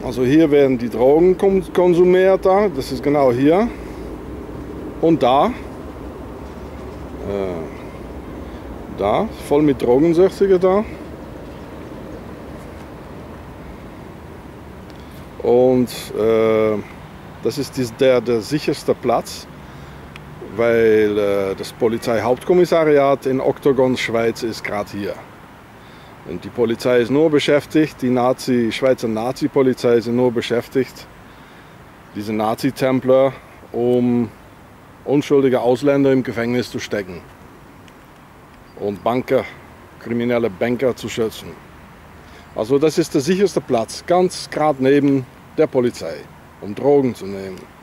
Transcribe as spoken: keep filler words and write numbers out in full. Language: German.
Also hier werden die Drogen konsumiert, da. Das ist genau hier. Und da. Äh, da, voll mit Drogensüchtigen da. Und äh, das ist dies, der, der sicherste Platz, weil äh, das Polizeihauptkommissariat in Octagon, Schweiz, ist gerade hier. Und die Polizei ist nur beschäftigt, die Nazi, Schweizer Nazi-Polizei ist nur beschäftigt, diese Nazi-Templer, um unschuldige Ausländer im Gefängnis zu stecken und Banker, kriminelle Banker zu schützen. Also das ist der sicherste Platz, ganz gerade neben der Polizei, um Drogen zu nehmen.